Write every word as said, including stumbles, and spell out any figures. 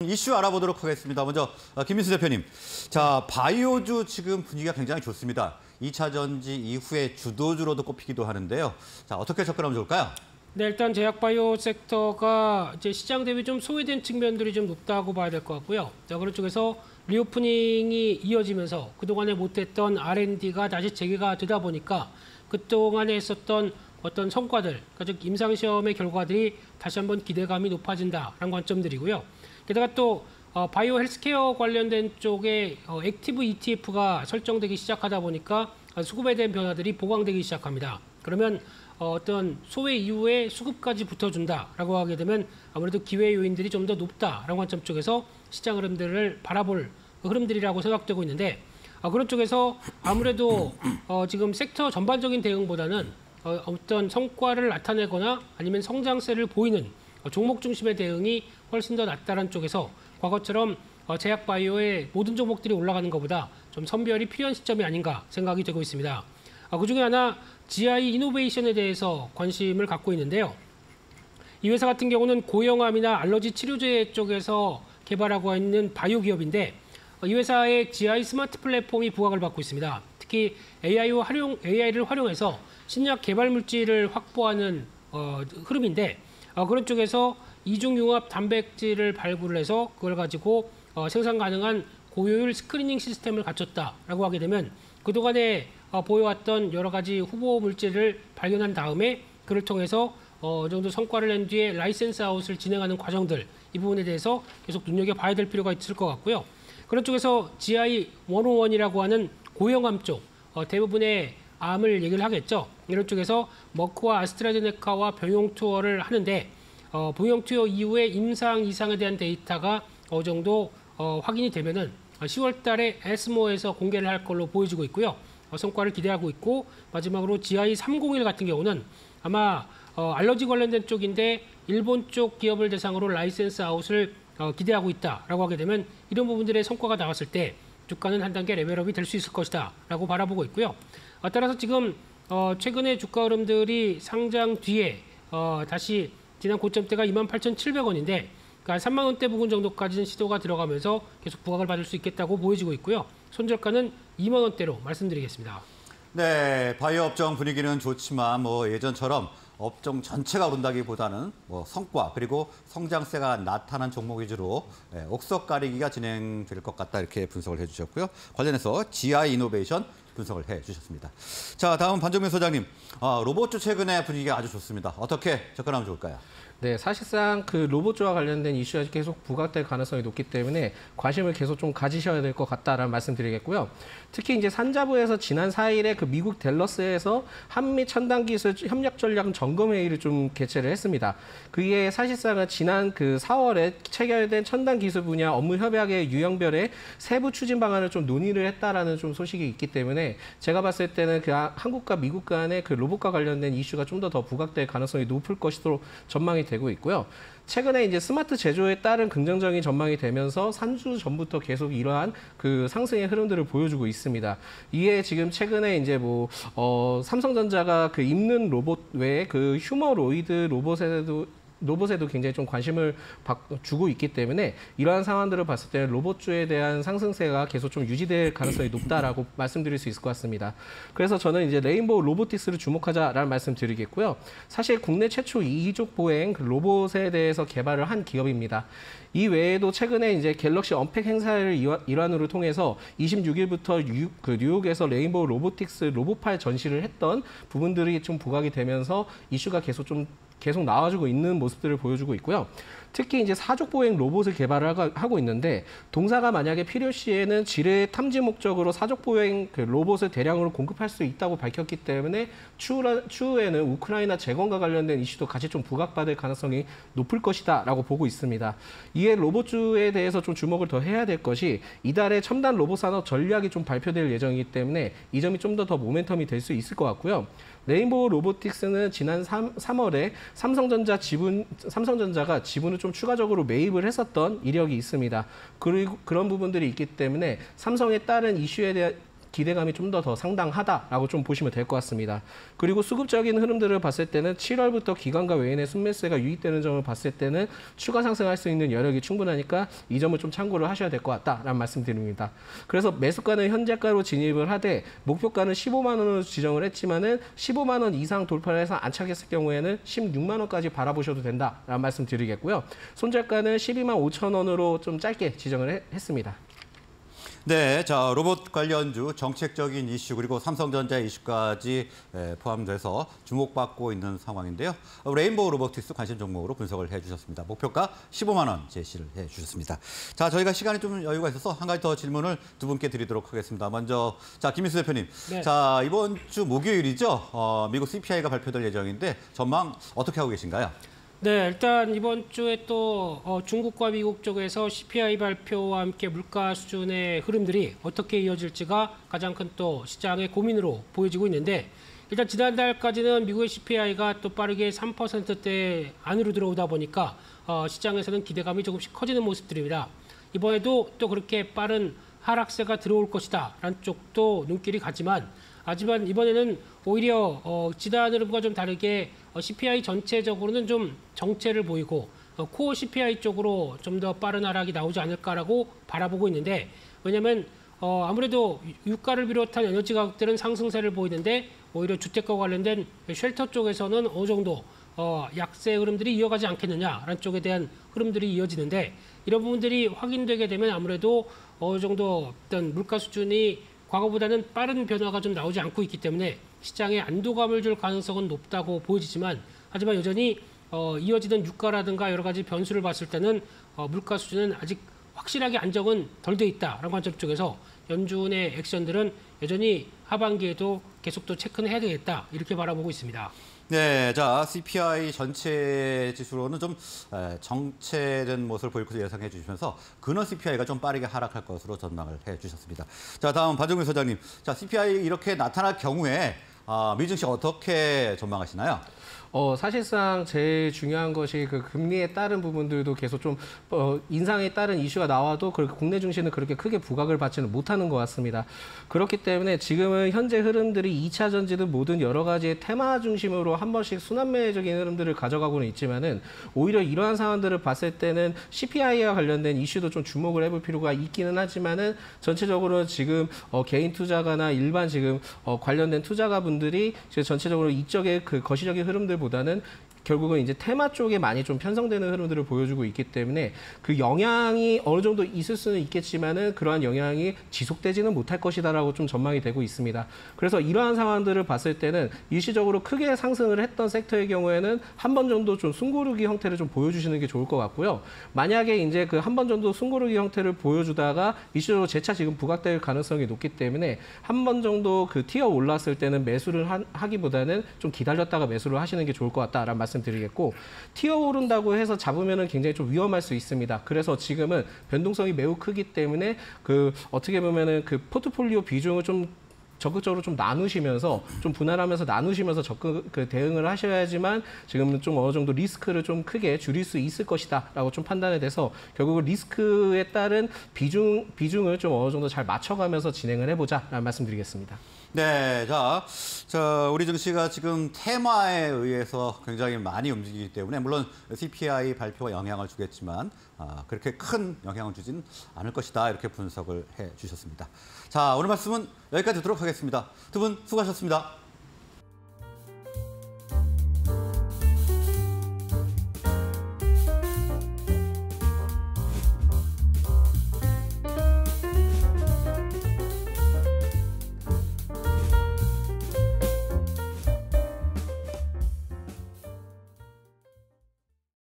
이슈 알아보도록 하겠습니다. 먼저 김민수 대표님, 자 바이오주 지금 분위기가 굉장히 좋습니다. 이 차 전지 이후에 주도주로도 꼽히기도 하는데요. 자 어떻게 접근하면 좋을까요? 네, 일단 제약바이오 섹터가 이제 시장 대비 좀 소외된 측면들이 좀 높다고 봐야 될 것 같고요. 자, 그런 쪽에서 리오프닝이 이어지면서 그동안에 못했던 알 앤 디가 다시 재개가 되다 보니까 그동안에 했었던 어떤 성과들, 그러니까 즉 임상시험의 결과들이 다시 한번 기대감이 높아진다라는 관점들이고요. 게다가 또 어, 바이오 헬스케어 관련된 쪽에 어, 액티브 이 티 에프가 설정되기 시작하다 보니까 수급에 대한 변화들이 보강되기 시작합니다. 그러면 어, 어떤 소외 이후에 수급까지 붙어준다라고 하게 되면 아무래도 기회 요인들이 좀 더 높다라는 관점 쪽에서 시장 흐름들을 바라볼 흐름들이라고 생각되고 있는데 어, 그런 쪽에서 아무래도 어, 지금 섹터 전반적인 대응보다는 어, 어떤 성과를 나타내거나 아니면 성장세를 보이는 어, 종목 중심의 대응이 훨씬 더 낫다는 쪽에서 과거처럼 어, 제약바이오의 모든 종목들이 올라가는 것보다 좀 선별이 필요한 시점이 아닌가 생각이 되고 있습니다. 어, 그중에 하나 지아이 이노베이션에 대해서 관심을 갖고 있는데요. 이 회사 같은 경우는 고형암이나 알러지 치료제 쪽에서 개발하고 있는 바이오 기업인데 이 회사의 지아이 스마트 플랫폼이 부각을 받고 있습니다. 특히 에이아이를, 활용, 에이아이를 활용해서 신약 개발 물질을 확보하는 어, 흐름인데 어, 그런 쪽에서 이중융합 단백질을 발굴해서 그걸 가지고 어, 생산 가능한 고효율 스크리닝 시스템을 갖췄다라고 하게 되면 그동안에 어, 보여왔던 여러 가지 후보 물질을 발견한 다음에 그를 통해서 어, 어느 정도 성과를 낸 뒤에 라이센스 아웃을 진행하는 과정들 이 부분에 대해서 계속 눈여겨봐야 될 필요가 있을 것 같고요. 그런 쪽에서 지아이 백일이라고 하는 고형암 쪽 어, 대부분의 암을 얘기를 하겠죠. 이런 쪽에서 머크와 아스트라제네카와 병용 투어를 하는데 어, 병용 투어 이후에 임상 이상에 대한 데이터가 어느 정도 어, 확인이 되면은 시월 달에 에스모에서 공개를 할 걸로 보여지고 있고요. 어, 성과를 기대하고 있고 마지막으로 지아이 삼공일 같은 경우는 아마 어, 알러지 관련된 쪽인데 일본 쪽 기업을 대상으로 라이센스 아웃을 어, 기대하고 있다라고 하게 되면 이런 부분들의 성과가 나왔을 때 주가는 한 단계 레벨업이 될 수 있을 것이다 라고 바라보고 있고요. 어, 따라서 지금 어, 최근에 주가 흐름들이 상장 뒤에 어, 다시 지난 고점대가 이만 팔천칠백 원인데 그러니까 삼만 원대 부근 정도까지는 시도가 들어가면서 계속 부각을 받을 수 있겠다고 보여지고 있고요. 손절가는 이만 원대로 말씀드리겠습니다. 네, 바이오 업종 분위기는 좋지만 뭐 예전처럼 업종 전체가 오른다기보다는 뭐 성과 그리고 성장세가 나타난 종목 위주로 네, 옥석 가리기가 진행될 것 같다 이렇게 분석을 해주셨고요. 관련해서 지아이 이노베이션 분석을 해주셨습니다. 자, 다음 반정민 소장님, 아, 로봇주 최근에 분위기가 아주 좋습니다. 어떻게 접근하면 좋을까요? 네, 사실상 그 로봇주와 관련된 이슈가 계속 부각될 가능성이 높기 때문에 관심을 계속 좀 가지셔야 될 것 같다라는 말씀드리겠고요. 특히 이제 산자부에서 지난 사 일에 그 미국 댈러스에서 한미 첨단 기술 협력 전략 점검 회의를 좀 개최를 했습니다. 그게 사실상은 지난 그 사월에 체결된 첨단 기술 분야 업무 협약의 유형별의 세부 추진 방안을 좀 논의를 했다라는 좀 소식이 있기 때문에 제가 봤을 때는 그 한국과 미국 간의 그 로봇과 관련된 이슈가 좀 더 더 부각될 가능성이 높을 것으로 전망이 되고 있고요. 최근에 이제 스마트 제조에 따른 긍정적인 전망이 되면서 삼 주 전부터 계속 이러한 그 상승의 흐름들을 보여주고 있습니다. 이에 지금 최근에 이제 뭐, 어, 삼성전자가 그 입는 로봇 외에 그 휴머로이드 로봇에도 로봇에도 굉장히 좀 관심을 주고 있기 때문에 이러한 상황들을 봤을 때 로봇주에 대한 상승세가 계속 좀 유지될 가능성이 높다라고 말씀드릴 수 있을 것 같습니다. 그래서 저는 이제 레인보우 로보틱스를 주목하자라는 말씀드리겠고요. 사실 국내 최초 이족 보행 로봇에 대해서 개발을 한 기업입니다. 이 외에도 최근에 이제 갤럭시 언팩 행사를 일환으로 통해서 이십육 일부터 뉴, 그 뉴욕에서 레인보우 로보틱스 로봇팔 전시를 했던 부분들이 좀 부각이 되면서 이슈가 계속 좀 계속 나와주고 있는 모습들을 보여주고 있고요. 특히 이제 사족 보행 로봇을 개발을 하고 있는데 동사가 만약에 필요 시에는 지뢰 탐지 목적으로 사족 보행 그 로봇을 대량으로 공급할 수 있다고 밝혔기 때문에 추후, 추후에는 우크라이나 재건과 관련된 이슈도 같이 좀 부각받을 가능성이 높을 것이다라고 보고 있습니다. 이에 로봇주에 대해서 좀 주목을 더 해야 될 것이 이달에 첨단 로봇 산업 전략이 좀 발표될 예정이기 때문에 이 점이 좀 더 더 모멘텀이 될 수 있을 것 같고요. 레인보우 로보틱스는 지난 삼월에 삼성전자 지분, 삼성전자가 지분을 좀 추가적으로 매입을 했었던 이력이 있습니다. 그리고 그런 부분들이 있기 때문에 삼성에 따른 이슈에 대한 기대감이 좀 더 더 상당하다라고 좀 보시면 될 것 같습니다. 그리고 수급적인 흐름들을 봤을 때는 칠월부터 기관과 외인의 순매수가 유입되는 점을 봤을 때는 추가 상승할 수 있는 여력이 충분하니까 이 점을 좀 참고를 하셔야 될 것 같다라는 말씀드립니다. 그래서 매수가는 현재가로 진입을 하되 목표가는 십오만 원으로 지정을 했지만은 십오만 원 이상 돌파를 해서 안착했을 경우에는 십육만 원까지 바라보셔도 된다라는 말씀 드리겠고요. 손절가는 십이만 오천 원으로 좀 짧게 지정을 해, 했습니다. 네, 자 로봇 관련주 정책적인 이슈 그리고 삼성전자 이슈까지 포함돼서 주목받고 있는 상황인데요. 레인보우 로보틱스 관심 종목으로 분석을 해주셨습니다. 목표가 십오만 원 제시를 해주셨습니다. 자, 저희가 시간이 좀 여유가 있어서 한 가지 더 질문을 두 분께 드리도록 하겠습니다. 먼저 자 김민수 대표님, 네. 자 이번 주 목요일이죠. 어, 미국 씨피아이가 발표될 예정인데 전망 어떻게 하고 계신가요? 네, 일단 이번 주에 또 어, 중국과 미국 쪽에서 씨피아이 발표와 함께 물가 수준의 흐름들이 어떻게 이어질지가 가장 큰 또 시장의 고민으로 보여지고 있는데, 일단 지난달까지는 미국의 씨피아이가 또 빠르게 삼 퍼센트대 안으로 들어오다 보니까 어, 시장에서는 기대감이 조금씩 커지는 모습들입니다. 이번에도 또 그렇게 빠른 하락세가 들어올 것이다 라는 쪽도 눈길이 가지만, 하지만 이번에는 오히려 어, 지난 흐름과 좀 다르게 어, 씨피아이 전체적으로는 좀 정체를 보이고 어, 코어 씨피아이 쪽으로 좀 더 빠른 하락이 나오지 않을까라고 바라보고 있는데, 왜냐하면 어, 아무래도 유가를 비롯한 에너지 가격들은 상승세를 보이는데 오히려 주택과 관련된 쉘터 쪽에서는 어느 정도 어, 약세 흐름들이 이어가지 않겠느냐라는 쪽에 대한 흐름들이 이어지는데, 이런 부분들이 확인되게 되면 아무래도 어느 정도 어떤 물가 수준이 과거보다는 빠른 변화가 좀 나오지 않고 있기 때문에 시장에 안도감을 줄 가능성은 높다고 보여지지만, 하지만 여전히 어, 이어지는 유가라든가 여러 가지 변수를 봤을 때는 어, 물가 수준은 아직 확실하게 안정은 덜 돼 있다라는 관점 쪽에서 연준의 액션들은 여전히 하반기에도 계속 또 체크는 해야 되겠다, 이렇게 바라보고 있습니다. 네, 자 씨피아이 전체 지수로는 좀 정체된 모습을 보일 것으로 예상해 주시면서 근원 씨피아이가 좀 빠르게 하락할 것으로 전망을 해 주셨습니다. 자, 다음 박정민 소장님, 자 씨피아이 이렇게 나타날 경우에 아, 미증시 어떻게 전망하시나요? 어, 사실상 제일 중요한 것이 그 금리에 따른 부분들도 계속 좀 어, 인상에 따른 이슈가 나와도 그 국내 증시는 그렇게 크게 부각을 받지는 못하는 것 같습니다. 그렇기 때문에 지금은 현재 흐름들이 이 차 전지든 모든 여러 가지의 테마 중심으로 한 번씩 순환매적인 흐름들을 가져가고는 있지만은 오히려 이러한 상황들을 봤을 때는 씨피아이와 관련된 이슈도 좀 주목을 해볼 필요가 있기는 하지만은 전체적으로 지금 어, 개인 투자가나 일반 지금 어, 관련된 투자가분들이 전체적으로 이쪽의 그 거시적인 흐름들 보다는 결국은 이제 테마 쪽에 많이 좀 편성되는 흐름들을 보여주고 있기 때문에 그 영향이 어느 정도 있을 수는 있겠지만은 그러한 영향이 지속되지는 못할 것이다라고 좀 전망이 되고 있습니다. 그래서 이러한 상황들을 봤을 때는 일시적으로 크게 상승을 했던 섹터의 경우에는 한 번 정도 좀 숨고르기 형태를 좀 보여주시는 게 좋을 것 같고요. 만약에 이제 그 한 번 정도 숨고르기 형태를 보여주다가 일시적으로 재차 지금 부각될 가능성이 높기 때문에 한 번 정도 그 티어 올랐을 때는 매수를 하, 하기보다는 좀 기다렸다가 매수를 하시는 게 좋을 것 같다라는 말씀. 드리겠고, 튀어 오른다고 해서 잡으면은 굉장히 좀 위험할 수 있습니다. 그래서 지금은 변동성이 매우 크기 때문에 그 어떻게 보면은 그 포트폴리오 비중을 좀 적극적으로 좀 나누시면서 좀 분할하면서 나누시면서 적극 그 대응을 하셔야지만 지금은 좀 어느 정도 리스크를 좀 크게 줄일 수 있을 것이다라고 좀 판단이 돼서 결국은 리스크에 따른 비중 비중을 좀 어느 정도 잘 맞춰가면서 진행을 해보자라는 말씀드리겠습니다. 네, 자, 자, 우리 증시가 지금 테마에 의해서 굉장히 많이 움직이기 때문에 물론 씨피아이 발표가 영향을 주겠지만 아, 그렇게 큰 영향을 주진 않을 것이다, 이렇게 분석을 해 주셨습니다. 자, 오늘 말씀은 여기까지 듣도록 하겠습니다. 두 분 수고하셨습니다.